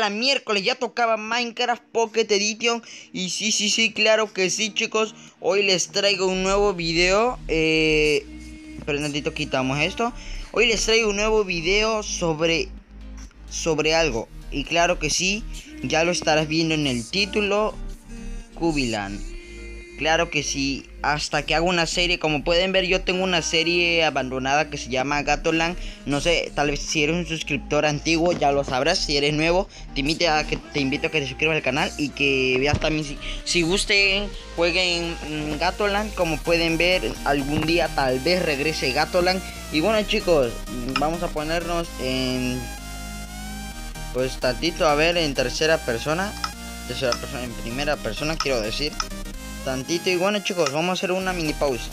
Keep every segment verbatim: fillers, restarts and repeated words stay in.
era miércoles, ya tocaba Minecraft Pocket Edition. Y sí, sí, sí, claro que sí, chicos. Hoy les traigo un nuevo video. Eh... Pero un tantito quitamos esto. Hoy les traigo un nuevo video sobre... Sobre algo. Y claro que sí, ya lo estarás viendo en el título. Cubiland. Claro que sí, hasta que haga una serie. Como pueden ver, yo tengo una serie abandonada que se llama Gatoland. No sé, tal vez si eres un suscriptor antiguo ya lo sabrás. Si eres nuevo, te invito a que te, invito a que te suscribas al canal. Y que veas también, si, si gusten, jueguen Gatoland. Como pueden ver, algún día tal vez regrese Gatoland. Y bueno, chicos, vamos a ponernos en... Pues tantito, a ver, en tercera persona. Tercera persona, en primera persona quiero decir. Tantito. Y bueno, chicos, vamos a hacer una mini pausa.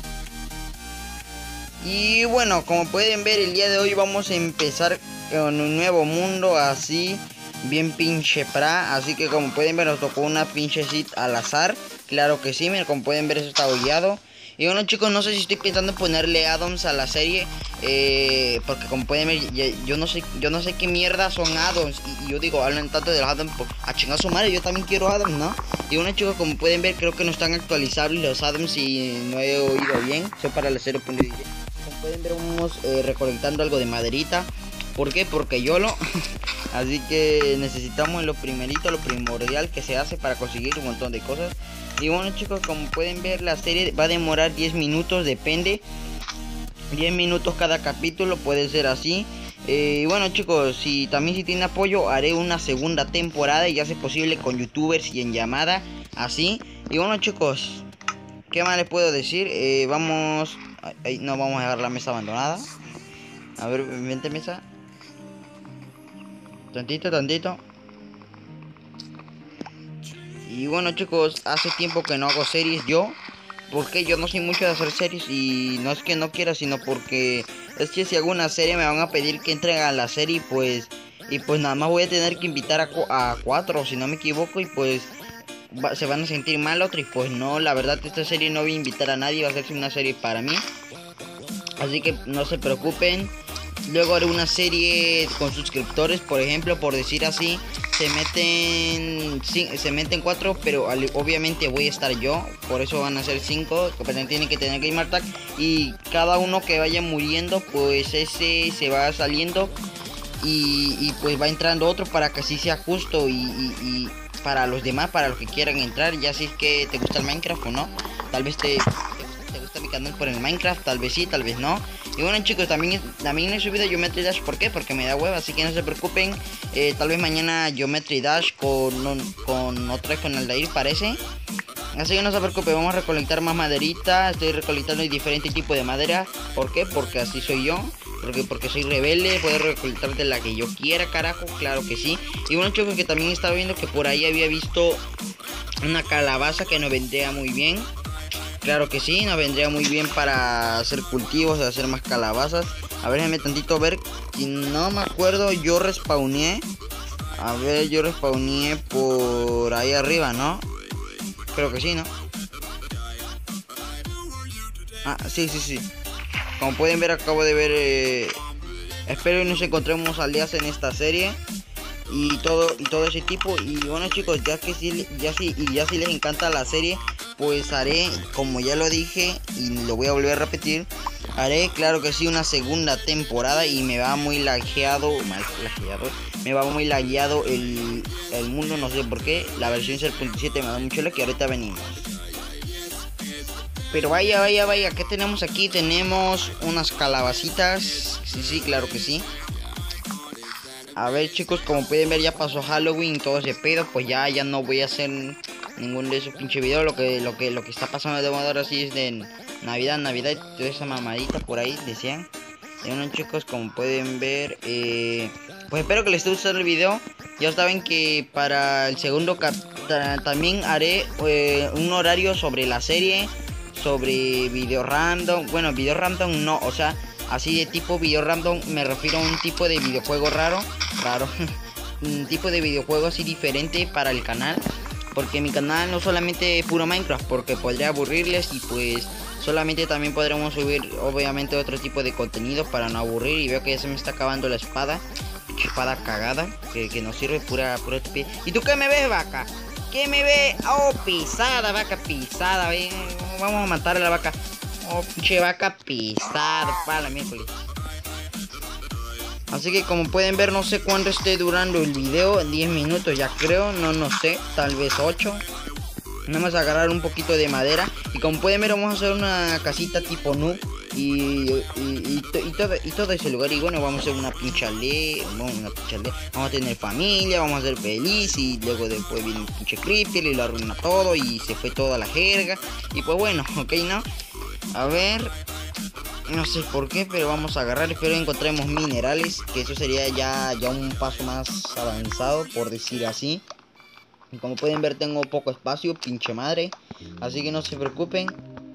Y bueno, como pueden ver, el día de hoy vamos a empezar con un nuevo mundo así, bien pinche pra. Así que como pueden ver, nos tocó una pinche sit al azar. Claro que sí, miren, como pueden ver, eso está bugueado. Y bueno, chicos, no sé si estoy pensando en ponerle addons a la serie, eh, porque como pueden ver, yo no sé, yo no sé qué mierda son addons. Y, y yo digo, hablan tanto de los addons, pues, a chingar su madre, yo también quiero addons, ¿no? Y bueno, chicos, como pueden ver, creo que no están actualizables los addons y no he oído bien. Son para la cero punto diez. Como pueden ver, vamos eh, recolectando algo de maderita. ¿Por qué? Porque yo lo... Así que necesitamos lo primerito, lo primordial que se hace para conseguir un montón de cosas. Y bueno, chicos, como pueden ver, la serie va a demorar diez minutos, depende. diez minutos cada capítulo, puede ser así. Eh, y bueno, chicos, si también si tienen apoyo, haré una segunda temporada, y ya sea posible con youtubers y en llamada, así. Y bueno, chicos, ¿qué más les puedo decir? Eh, vamos... Ay, no, vamos a dejar la mesa abandonada. A ver, vente mesa. Tantito, tantito. Y bueno, chicos, hace tiempo que no hago series yo. Porque yo no soy mucho de hacer series. Y no es que no quiera, sino porque es que si hago una serie me van a pedir que entre a la serie. Pues, y pues nada más voy a tener que invitar a, a cuatro, si no me equivoco. Y pues va, se van a sentir mal otros. Y pues no, la verdad, esta serie no voy a invitar a nadie. Va a ser una serie para mí. Así que no se preocupen. Luego haré una serie con suscriptores, por ejemplo, por decir así. Se meten sí, se meten cuatro, pero obviamente voy a estar yo. Por eso van a ser cinco. Tienen que tener gamer tag. Y cada uno que vaya muriendo, pues ese se va saliendo. Y, y pues va entrando otro para que así sea justo. Y, y, y para los demás, para los que quieran entrar. Ya si es que te gusta el Minecraft o no. Tal vez te... te gusta mi canal por el Minecraft, tal vez sí, tal vez no. Y bueno, chicos, también, también he subido Geometry Dash. ¿Por qué? Porque me da hueva, así que no se preocupen. eh, Tal vez mañana Geometry Dash con, con otra con Aldair, parece. Así que no se preocupen, vamos a recolectar más maderita. Estoy recolectando diferentes tipos de madera. ¿Por qué? Porque así soy yo. Porque, porque soy rebelde, puedo recolectar de la que yo quiera, carajo, claro que sí. Y bueno, chicos, que también estaba viendo que por ahí había visto una calabaza que nos vendría muy bien. Claro que sí, nos vendría muy bien para hacer cultivos, hacer más calabazas. A ver, déjame tantito ver. Si no me acuerdo, yo respawné. A ver, yo respawné por ahí arriba, ¿no? Creo que sí, ¿no? Ah, sí, sí, sí. Como pueden ver, acabo de ver... Eh... Espero que nos encontremos aliados en esta serie. Y todo, y todo ese tipo. Y bueno, chicos, ya que sí, ya sí, y ya si les encanta la serie, pues haré, como ya lo dije y lo voy a volver a repetir, haré, claro que sí, una segunda temporada. Y me va muy lagueado, mal lagueado, me va muy lagueado el, el mundo, no sé por qué. La versión cero punto siete me da mucho lag, que ahorita venimos. Pero vaya, vaya, vaya, ¿qué tenemos aquí? Tenemos unas calabacitas. Sí, sí, claro que sí. A ver, chicos, como pueden ver, ya pasó Halloween y todo ese pedo. Pues ya, ya no voy a hacer ningún de esos pinche videos. Lo que, lo que, lo que está pasando de moda ahora sí es de Navidad, Navidad y toda esa mamadita por ahí, decían. Y bueno, chicos, como pueden ver, eh, pues espero que les esté gustando el video. Ya saben que para el segundo cap también haré eh, un horario sobre la serie, sobre video random. Bueno, video random no, o sea, así de tipo video random me refiero a un tipo de videojuego raro, raro, un tipo de videojuego así diferente para el canal. Porque mi canal no solamente es puro Minecraft, porque podría aburrirles y pues solamente también podremos subir obviamente otro tipo de contenido para no aburrir. Y veo que ya se me está acabando la espada. pinche espada cagada que, que nos sirve pura, pura estupidez. ¿Y tú qué me ves, vaca? ¿Qué me ves? Oh, pisada, vaca pisada. Ven, vamos a matar a la vaca. Oh, pinche vaca pisada, para la miércoles. Así que como pueden ver, no sé cuánto esté durando el video. En diez minutos ya creo, no, no sé, tal vez ocho. Vamos a agarrar un poquito de madera. Y como pueden ver, vamos a hacer una casita tipo noob. Y, y, y, y, todo, y todo ese lugar. Y bueno, vamos a hacer una pinche aldea. Bueno, una pinche aldea. Vamos a tener familia, vamos a ser feliz. Y luego después viene un pinche creeper y lo arruina todo. Y se fue toda la jerga. Y pues bueno, ok, ¿no? A ver. No sé por qué, pero vamos a agarrar. Espero encontremos minerales. Que eso sería ya, ya un paso más avanzado, por decir así. Y como pueden ver, tengo poco espacio, pinche madre. Así que no se preocupen.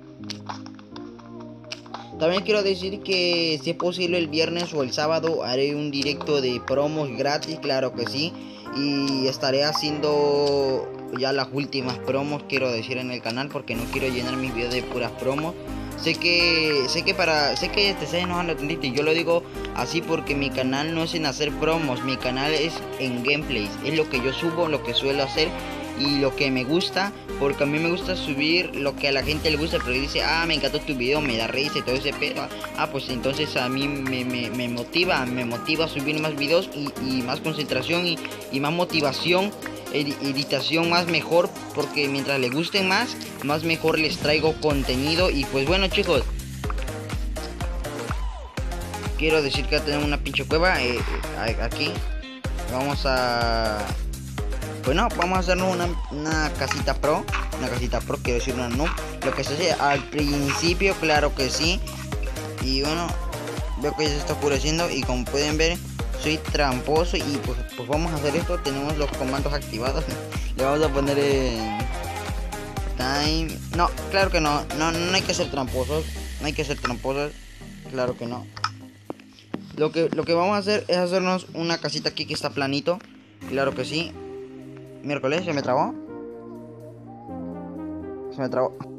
También quiero decir que si es posible el viernes o el sábado haré un directo de promos gratis, claro que sí. Y estaré haciendo ya las últimas promos, quiero decir, en el canal, porque no quiero llenar mis videos de puras promos. Sé que, sé que para, sé que te estás enojando tantito, y yo lo digo así porque mi canal no es en hacer promos, mi canal es en gameplays, es lo que yo subo, lo que suelo hacer y lo que me gusta, porque a mí me gusta subir lo que a la gente le gusta, pero dice, ah, me encantó tu video, me da risa y todo ese pedo, ah, pues entonces a mí me, me, me motiva, me motiva a subir más videos y, y más concentración y, y más motivación. Editación más mejor, porque mientras les gusten más, más mejor les traigo contenido. Y pues bueno, chicos, quiero decir que tenemos una pinche cueva eh, aquí. Vamos a, bueno, vamos a hacernos una, una casita pro. Una casita pro, quiero decir una noob. Lo que se hace al principio, claro que sí. Y bueno, veo que ya se está oscureciendo. Y como pueden ver, soy tramposo y pues, pues vamos a hacer esto. Tenemos los comandos activados. Le vamos a poner en time. No, claro que no. No, no hay que ser tramposos. No hay que ser tramposos. Claro que no. Lo que, lo que vamos a hacer es hacernos una casita aquí que está planito. Claro que sí. Miércoles, se me trabó. Se me trabó.